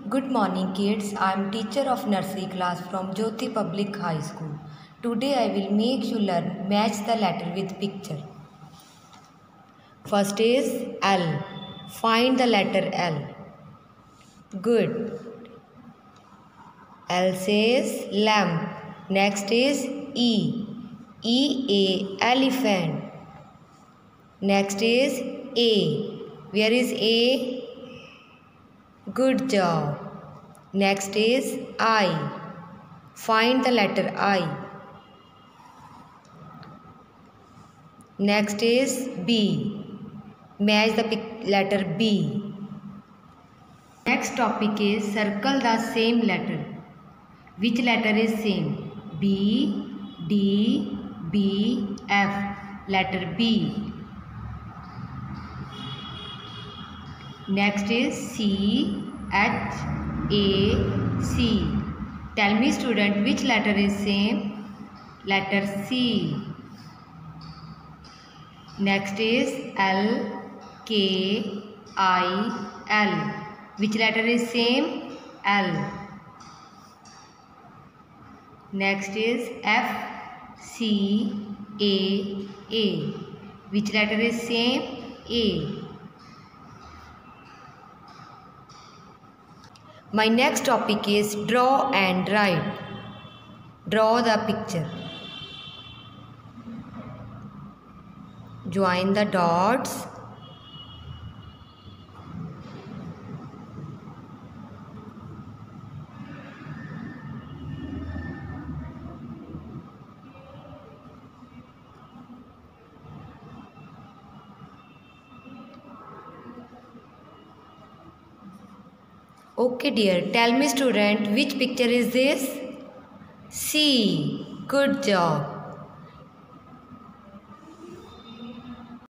Good morning kids. I am teacher of nursery class from Jyoti Public High School. Today I will make you learn match the letter with picture. First is L. Find the letter L. Good. L says lamp. Next is E. E A elephant. Next is A. Where is A? Good job. Next is I. Find the letter I. Next is B. Match the letter B. Next topic is circle the same letter. Which letter is same? B, D, B, F. Letter B. Next is C, H, A, C. Tell me student, which letter is same? Letter C. Next is L, K, I, L. Which letter is same? L. Next is F, C, A. Which letter is same? A. My next topic is draw and write. Draw the picture. Join the dots. Okay dear, tell me student, which picture is this? C. Good job.